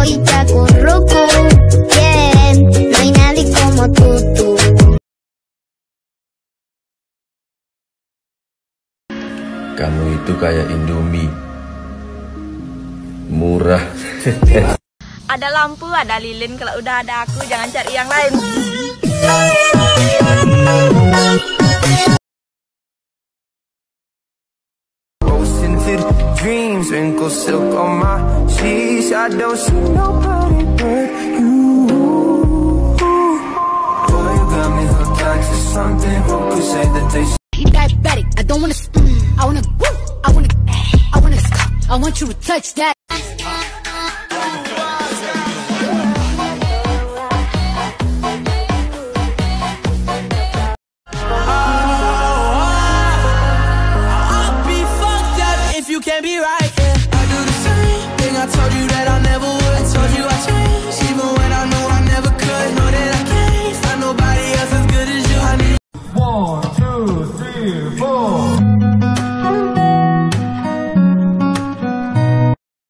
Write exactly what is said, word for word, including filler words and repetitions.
y chacurruco. Yeah, no hay nadie como tú, tú. Kamu itu kayak Indomie, murah. Ada lampu, ada lilin. Kalau udah ada aku, jangan cari yang lain. Dreams, wrinkle silk on my sheets. I don't see nobody but you. Boy, you got me hooked onto something. Who could say that they diabetic? I don't wanna, mm, I wanna, woo, I wanna, I wanna, I want you to touch that.